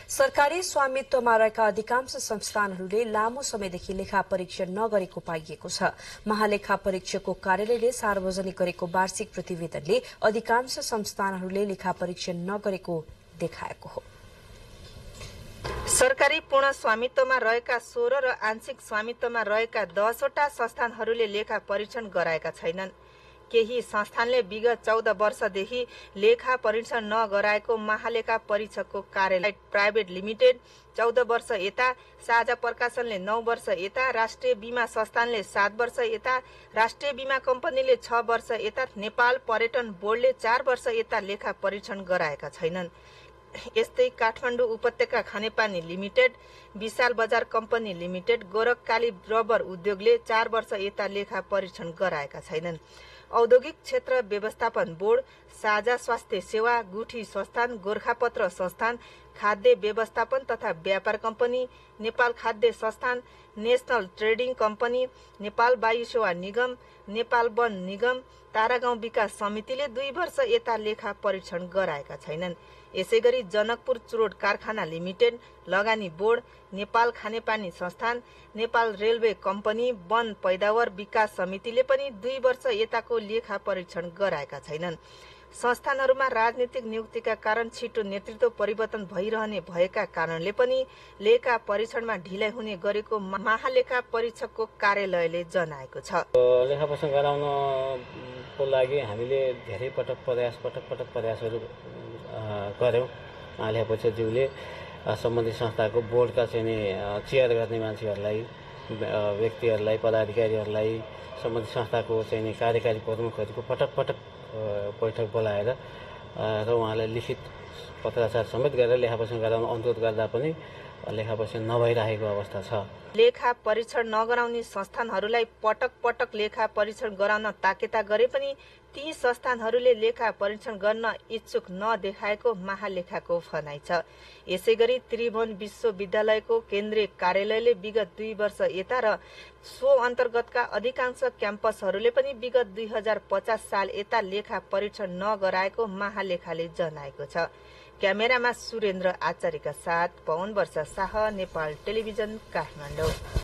सरकारी स्वामित्वमा रहेका अधिकांश संस्थानहरूले लामो समयदेखि लेखा परीक्षण नगरेको पाइएको छ। महालेखा परीक्षकको कार्यालयले सार्वजनिक गरेको वार्षिक प्रतिवेदनले अधिकांश संस्थानहरूले लेखा परीक्षण नगरेको देखाएको हो। सरकारी पूर्ण स्वामित्वमा रहेका 16 र आंशिक स्वामित्वमा रहेका 10 वटा संस्थानहरूले लेखा परीक्षण गराएका छैनन्। केही संस्थानले विगत 14 वर्षदेखि लेखा परीक्षण नगराएको महालेखा परीक्षकको कार्यालय प्राइभेट लिमिटेड 14 वर्ष यता, साझा प्रकाशनले 9 वर्ष यता, राष्ट्रिय बीमा संस्थानले 7 वर्ष यता, राष्ट्रिय बीमा कम्पनीले 6 वर्ष यता, नेपाल पर्यटन बोर्डले 4 वर्ष यता लेखा परीक्षण गराएका छैनन्। यस्तै काठमाडौँ उपत्यका खानेपानी limited, Bishal Bazar company limited, Gorkhakali rubber उद्योगले 4 वर्ष यता लेखा परीक्षण गराएका छैनन्। औद्योगिक क्षेत्र व्यवस्थापन बोर्ड, साझा स्वास्थ्य सेवा, गुठी संस्थान, गोरखापत्र संस्थान, खाद्य व्यवस्थापन तथा व्यापार कम्पनी, नेपाल खाद्य संस्थान, नेशनल ट्रेडिङ कम्पनी, नेपाल वायु सेवा निगम, नेपाल वन निगम, तारागाउँ विकास समितिले 2 वर्ष यता लेखा परीक्षण गराएका छैनन्। यसैगरी जनकपुर चुरोट कारखाना लिमिटेड, लगानी बोर्ड, नेपाल खानेपानी संस्थान, नेपाल रेलवे कम्पनी, वन पैदावार विकास समितिले पनि 2 वर्ष यताको लेखा परीक्षण गराएका छैनन्। संस्थानहरूमा राजनीतिक नियुक्तिका कारण छिटो नेतृत्व परिवर्तन भइरहने भएका कारणले पनि लेखा परीक्षणमा ढिलाइ हुने गरेको महालेखा परीक्षकको कार्यालयले जनाएको छ। लेखा परीक्षण गराउनको लागि हामीले धेरै पटक प्रयासहरू गर्यौं। महालेखा परीक्षकज्यूले सम्बन्धित संस्थाको बोर्डका चाहिँ चेयर गर्ने मान्छेहरूलाई, व्यक्तिहरूलाई, पदाधिकारीहरूलाई, सम्बन्धित संस्थाको चाहिँ कार्यकारी प्रमुखहरूको पटक बैठक बोलाएर र उहाँलाई लिखित पत्राचार समेत गरेर लेखा परीक्षण गराउन अनुरोध गर्दा पनि लेखा परीक्षण नभइरहेको अवस्था छ। लेखा परीक्षण नगराउने संस्थानहरूलाई पटक लेखा परीक्षण गराउन ताकेता गरे पनि ती संस्थानहरूले लेखा परीक्षण गर्न इच्छुक नदेखाएको महालेखाको भनाइ छ। यसैगरी त्रिभुवन विश्वविद्यालयको केन्द्रीय कार्यालयले विगत 2 वर्ष यता र सो अन्तर्गतका अधिकांश क्याम्पसहरूले पनि विगत 2050 साल यता लेखा परीक्षण नगराएको महालेखाले जनाएको छ। क्यामेरामा सुरेन्द्र आचार्यका साथ पवन वर्षा शाह, नेपाल टेलिभिजन, काठमाडौँ।